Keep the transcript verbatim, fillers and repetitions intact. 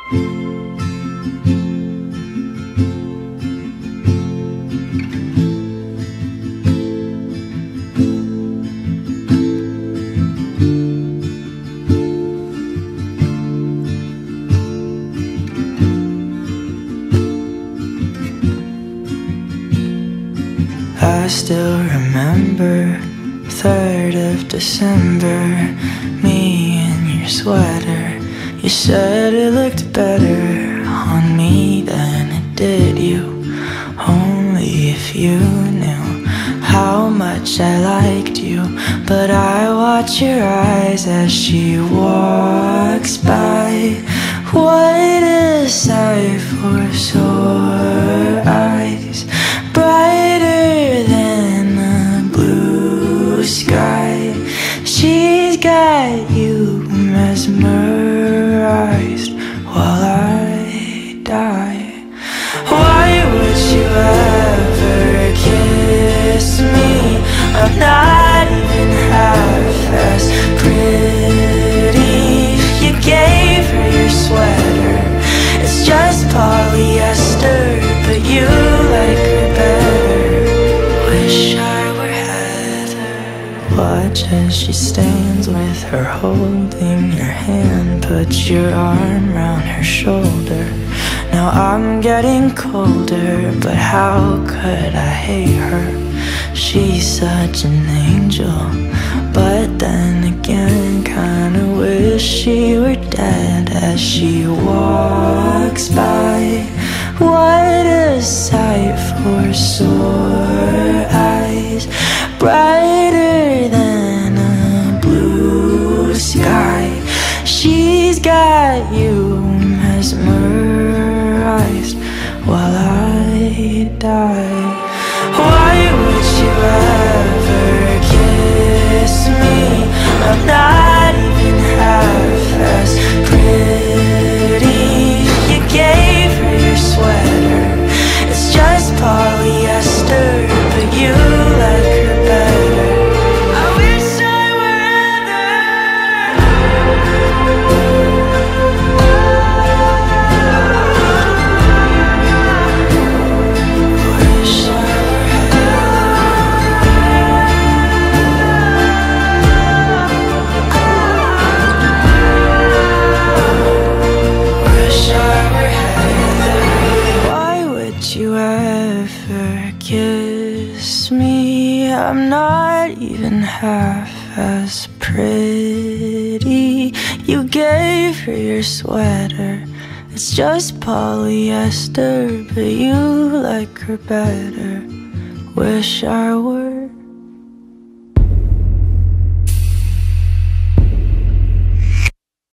I still remember third of December, me in your sweater. You said it looked better on me than it did you. Only if you knew how much I liked you. But I watch your eyes as she walks by. What a sight for sore eyes, brighter than the blue sky. She's got you mesmerized while I die. Why would you ever kiss me? I'm not even half as pretty. You gave her your sweater, it's just polyester, but you like her better. Wish I were Heather. Watch as she stands with her holding your hand, put your arm round her shoulder. Now I'm getting colder, but how could I hate her? She's such an angel, but then again kinda wish she were dead as she walks by. What a sight for sore eyes, brighter than a blue sky. She's got you mesmerized while I die. Why would you ever kiss me? I'm not even half as pretty. You gave her your sweater, it's just polyester, but you like her better. I wish I were Wish I you ever kiss me? I'm not even half as pretty. You gave her your sweater, it's just polyester, but you like her better. Wish I were